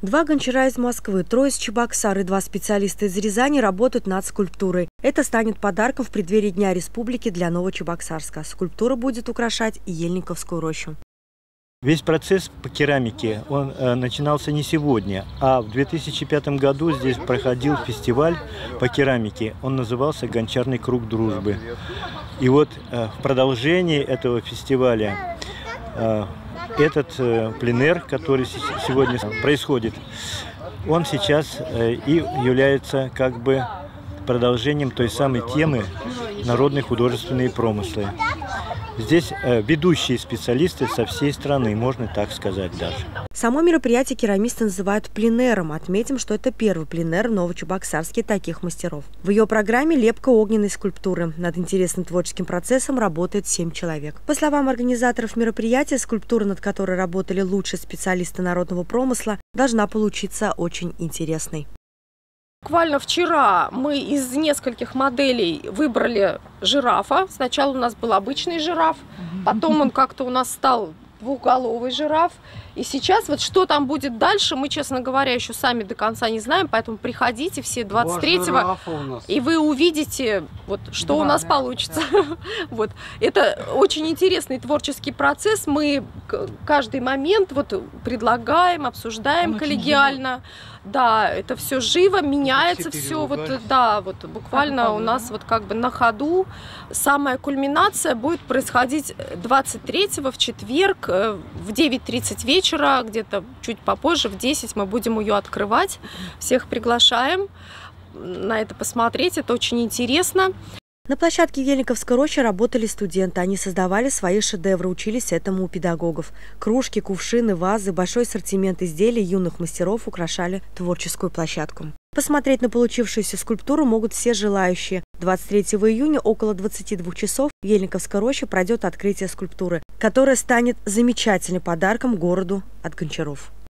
Два гончара из Москвы, трое из Чебоксар и два специалиста из Рязани работают над скульптурой. Это станет подарком в преддверии Дня Республики для Новочебоксарска. Скульптура будет украшать Ельниковскую рощу. Весь процесс по керамике, он начинался не сегодня, а в 2005 году здесь проходил фестиваль по керамике. Он назывался «Гончарный круг дружбы». И вот в продолжении этого фестиваля этот пленэр, который сегодня происходит, он сейчас и является как бы продолжением той самой темы «Народные художественные промыслы». Здесь ведущие специалисты со всей страны, можно так сказать даже. Само мероприятие керамисты называют пленэром. Отметим, что это первый пленэр в Новочебоксарске таких мастеров. В ее программе лепка огненной скульптуры. Над интересным творческим процессом работает 7 человек. По словам организаторов мероприятия, скульптура, над которой работали лучшие специалисты народного промысла, должна получиться очень интересной. Буквально вчера мы из нескольких моделей выбрали жирафа. Сначала у нас был обычный жираф, потом он как-то у нас стал двухголовый жираф. И сейчас вот что там будет дальше, мы, честно говоря, еще сами до конца не знаем, поэтому приходите все 23-го, и вы увидите, вот, что у нас получится. Вот. Это очень интересный творческий процесс. Мы каждый момент вот предлагаем, обсуждаем коллегиально. Да, это все живо, меняется все, вот, да, вот буквально у нас вот как бы на ходу. Самая кульминация будет происходить 23-го в четверг в 9:30 вечера, где-то чуть попозже, в 10 мы будем ее открывать. Всех приглашаем на это посмотреть, это очень интересно. На площадке Ельниковской рощи работали студенты. Они создавали свои шедевры, учились этому у педагогов. Кружки, кувшины, вазы, большой ассортимент изделий юных мастеров украшали творческую площадку. Посмотреть на получившуюся скульптуру могут все желающие. 23 июня около 22 часов в Ельниковской роще пройдет открытие скульптуры, которая станет замечательным подарком городу от гончаров.